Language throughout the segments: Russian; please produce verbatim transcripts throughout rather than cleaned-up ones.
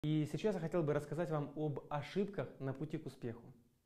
И сейчас я хотел бы рассказать вам об ошибках на пути к успеху.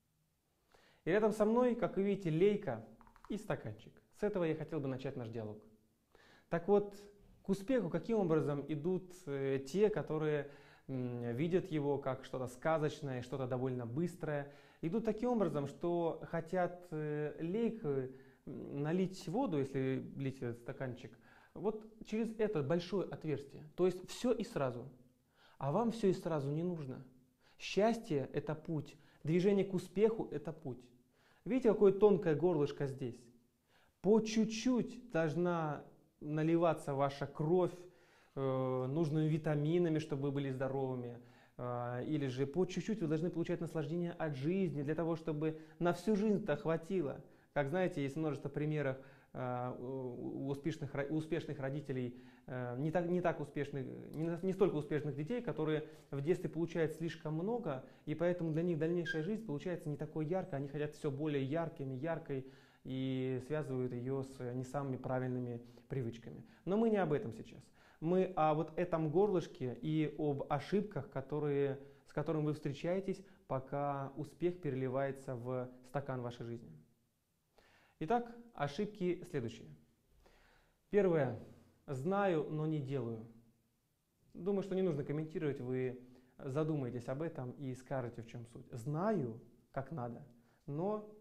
И рядом со мной, как вы видите, лейка и стаканчик. С этого я хотел бы начать наш диалог. Так вот, к успеху каким образом идут э, те, которые э, видят его как что-то сказочное, что-то довольно быстрое. Идут таким образом, что хотят э, лейкой налить воду, если лить этот стаканчик, вот через это большое отверстие. То есть все и сразу. А вам все и сразу не нужно. Счастье – это путь. Движение к успеху – это путь. Видите, какое тонкое горлышко здесь? По чуть-чуть должна наливаться ваша кровь э, нужными витаминами, чтобы вы были здоровыми. Э, или же по чуть-чуть вы должны получать наслаждение от жизни, для того, чтобы на всю жизнь-то хватило. Как знаете, есть множество примеров э, у успешных, у успешных родителей, э, не, так, не так успешных, не, не столько успешных детей, которые в детстве получают слишком много, и поэтому для них дальнейшая жизнь получается не такой яркой, они хотят все более яркими, яркой, и связывают ее с не самыми правильными привычками. Но мы не об этом сейчас. Мы о вот этом горлышке и об ошибках, которые, с которыми вы встречаетесь, пока успех переливается в стакан вашей жизни. Итак, ошибки следующие. Первое. Знаю, но не делаю. Думаю, что не нужно комментировать, вы задумаетесь об этом и скажете, в чем суть. Знаю, как надо, но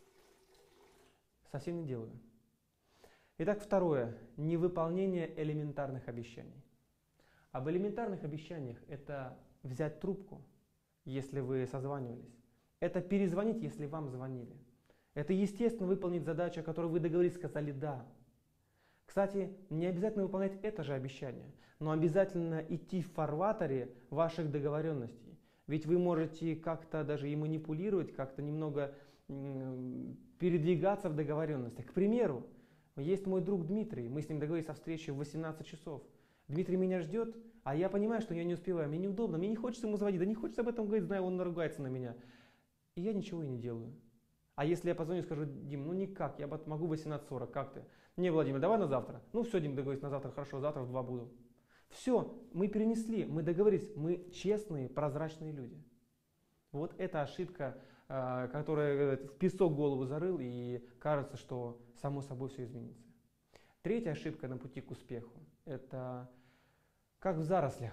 совсем не делаю. Итак, второе. Невыполнение элементарных обещаний. Об элементарных обещаниях это взять трубку, если вы созванивались. Это перезвонить, если вам звонили. Это, естественно, выполнить задачу, о которой вы договорились, сказали «да». Кстати, не обязательно выполнять это же обещание, но обязательно идти в фарватере ваших договоренностей. Ведь вы можете как-то даже и манипулировать, как-то немного передвигаться в договоренностях. К примеру, есть мой друг Дмитрий, мы с ним договорились о встрече в восемнадцать часов. Дмитрий меня ждет, а я понимаю, что я не успеваю, мне неудобно, мне не хочется ему звонить, да не хочется об этом говорить, знаю, он наругается на меня. И я ничего и не делаю. А если я позвоню и скажу: Дим, ну никак, я могу в восемнадцать сорок, как ты? Не, Владимир, давай на завтра. Ну все, Дим, договорились на завтра, хорошо, завтра в два буду. Все, мы перенесли, мы договорились, мы честные, прозрачные люди. Вот это ошибка, которая в песок голову зарыл, и кажется, что само собой все изменится. Третья ошибка на пути к успеху – это как в зарослях.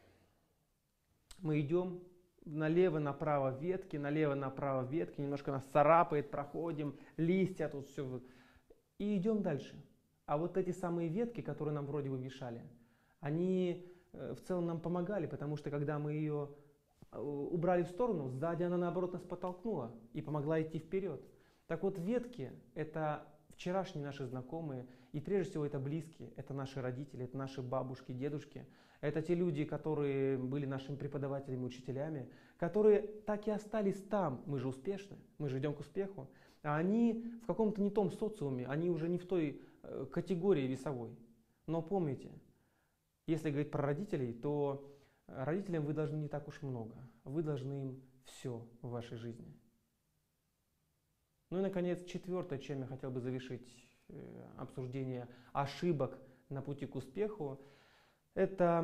Мы идем налево-направо ветки, налево-направо ветки, немножко нас царапает, проходим, листья тут все, и идем дальше. А вот эти самые ветки, которые нам вроде бы мешали, они в целом нам помогали, потому что когда мы ее убрали в сторону, сзади она наоборот нас подтолкнула и помогла идти вперед. Так вот, ветки – это вчерашние наши знакомые, и прежде всего это близкие, это наши родители, это наши бабушки, дедушки, это те люди, которые были нашими преподавателями, учителями, которые так и остались там. Мы же успешны, мы же идем к успеху, а они в каком-то не том социуме, они уже не в той категории весовой. Но помните, если говорить про родителей, то родителям вы должны не так уж много, вы должны им все в вашей жизни. Ну и, наконец, четвертое, чем я хотел бы завершить э, обсуждение ошибок на пути к успеху, это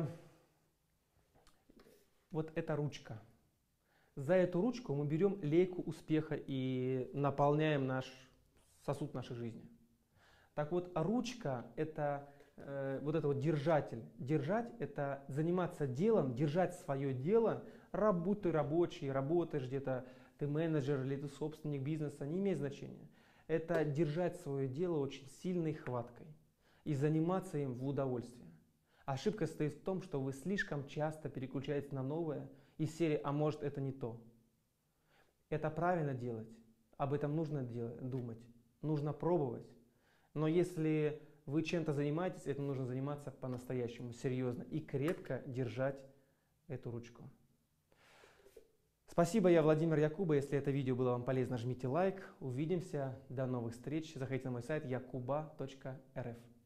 вот эта ручка. За эту ручку мы берем лейку успеха и наполняем наш сосуд нашей жизни. Так вот, ручка – это э, вот это вот держатель. Держать – это заниматься делом, держать свое дело, будь ты рабочий, работаешь где-то, ты менеджер или ты собственник бизнеса, не имеет значения. Это держать свое дело очень сильной хваткой и заниматься им в удовольствие. Ошибка состоит в том, что вы слишком часто переключаетесь на новое из серии «а может это не то». Это правильно делать, об этом нужно делать, думать, нужно пробовать. Но если вы чем-то занимаетесь, это нужно заниматься по-настоящему, серьезно и крепко держать эту ручку. Спасибо, я Владимир Якуба. Если это видео было вам полезно, жмите лайк. Увидимся. До новых встреч. Заходите на мой сайт якуба точка эр эф.